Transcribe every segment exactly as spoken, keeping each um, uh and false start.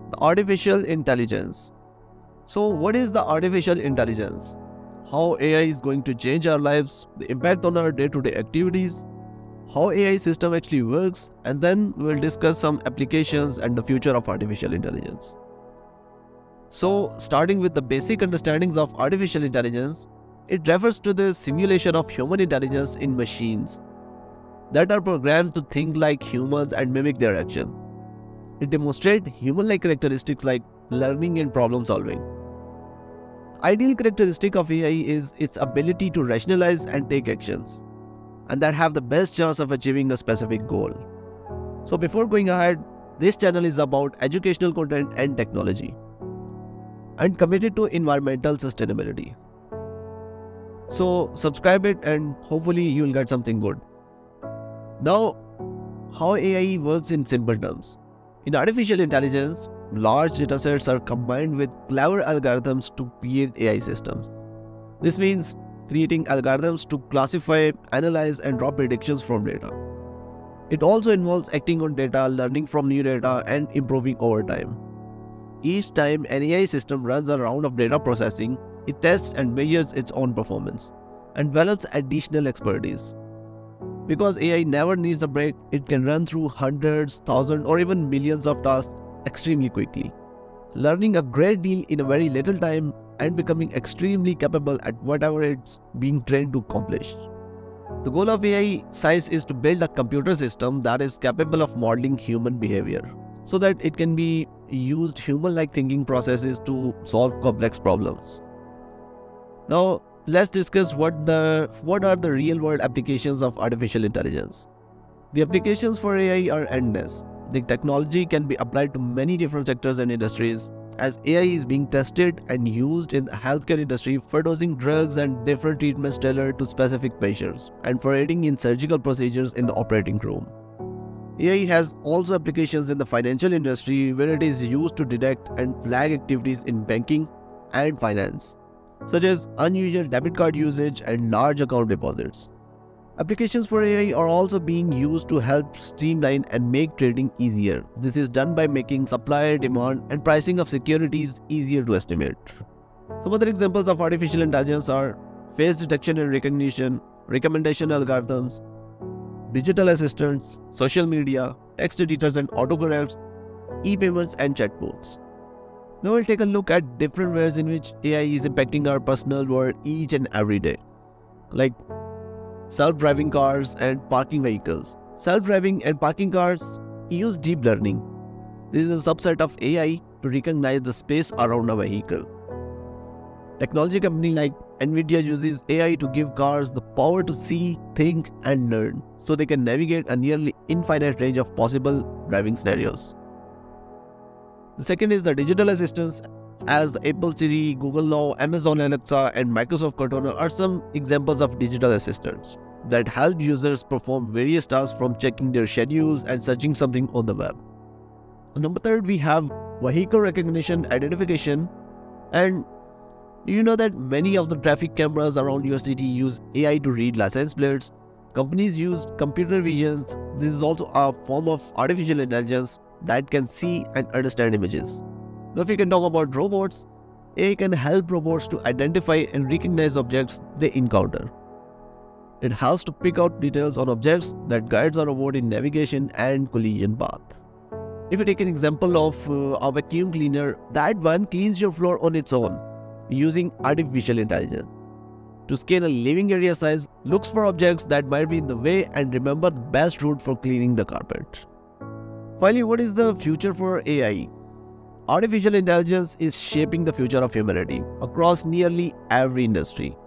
Artificial intelligence. So what is the artificial intelligence? How A I is going to change our lives, the impact on our day-to-day activities, how A I system actually works, and then we'll discuss some applications and the future of artificial intelligence. So starting with the basic understandings of artificial intelligence, it refers to the simulation of human intelligence in machines that are programmed to think like humans and mimic their actions. It demonstrates human-like characteristics like learning and problem solving. Ideal characteristic of A I is its ability to rationalize and take actions, and that have the best chance of achieving a specific goal. So before going ahead, this channel is about educational content and technology, and committed to environmental sustainability. So subscribe it and hopefully you will get something good. Now, how A I works in simple terms. In artificial intelligence, large datasets are combined with clever algorithms to create A I systems. This means creating algorithms to classify, analyze, and draw predictions from data. It also involves acting on data, learning from new data, and improving over time. Each time an A I system runs a round of data processing, it tests and measures its own performance and develops additional expertise. Because A I never needs a break, it can run through hundreds, thousands, or even millions of tasks extremely quickly, learning a great deal in a very little time and becoming extremely capable at whatever it's being trained to accomplish. The goal of A I science is to build a computer system that is capable of modeling human behavior, so that it can be used human-like thinking processes to solve complex problems. Now, let's discuss what the what are the real-world applications of artificial intelligence. The applications for A I are endless. The technology can be applied to many different sectors and industries, as A I is being tested and used in the healthcare industry for dosing drugs and different treatments tailored to specific patients, and for aiding in surgical procedures in the operating room. A I has also applications in the financial industry, where it is used to detect and flag activities in banking and finance, such as unusual debit card usage and large account deposits. Applications for A I are also being used to help streamline and make trading easier. This is done by making supply, demand, and pricing of securities easier to estimate. Some other examples of artificial intelligence are face detection and recognition, recommendation algorithms, digital assistants, social media, text editors and autocorrects, e-payments, and chatbots. Now we'll take a look at different ways in which A I is impacting our personal world each and every day, like self-driving cars and parking vehicles. Self-driving and parking cars use deep learning. This is a subset of A I to recognize the space around a vehicle. Technology company like Nvidia uses A I to give cars the power to see, think, and learn, so they can navigate a nearly infinite range of possible driving scenarios. The second is the digital assistants, as the Apple Siri, Google Now, Amazon Alexa, and Microsoft Cortana are some examples of digital assistants that help users perform various tasks, from checking their schedules and searching something on the web. Number third, we have vehicle recognition identification, and you know that many of the traffic cameras around your city use A I to read license plates. Companies use computer vision. This is also a form of artificial intelligence that can see and understand images. Now, if we can talk about robots, A I can help robots to identify and recognize objects they encounter. It helps to pick out details on objects that guides a robot in navigation and collision path. If you take an example of uh, a vacuum cleaner, that one cleans your floor on its own using artificial intelligence. To scale a living area size, looks for objects that might be in the way and remember the best route for cleaning the carpet. Finally, what is the future for A I? Artificial intelligence is shaping the future of humanity across nearly every industry.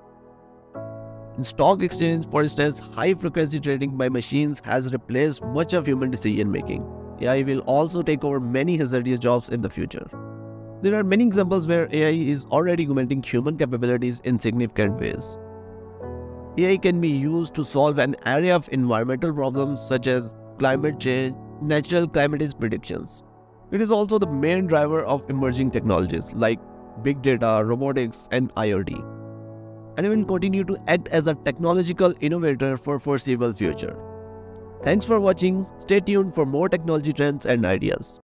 In stock exchange, for instance, high-frequency trading by machines has replaced much of human decision-making. A I will also take over many hazardous jobs in the future. There are many examples where A I is already augmenting human capabilities in significant ways. A I can be used to solve an array of environmental problems such as climate change, natural climate predictions. It is also the main driver of emerging technologies like big data, robotics, and I o T. And it will continue to act as a technological innovator for foreseeable future. Thanks for watching. Stay tuned for more technology trends and ideas.